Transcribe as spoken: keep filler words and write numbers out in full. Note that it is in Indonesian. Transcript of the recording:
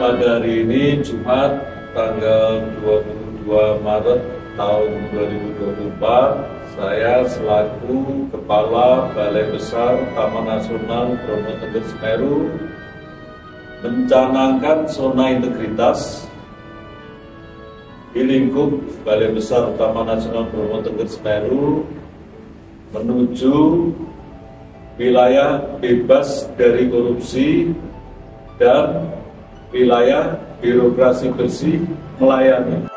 pada hari ini Jumat tanggal dua puluh dua Maret tahun dua ribu dua puluh empat, saya selaku Kepala Balai Besar Taman Nasional Bromo Tengger Semeru mencanangkan zona integritas di lingkup Balai Besar Taman Nasional Bromo Tengger Semeru menuju wilayah bebas dari korupsi dan wilayah birokrasi bersih melayani.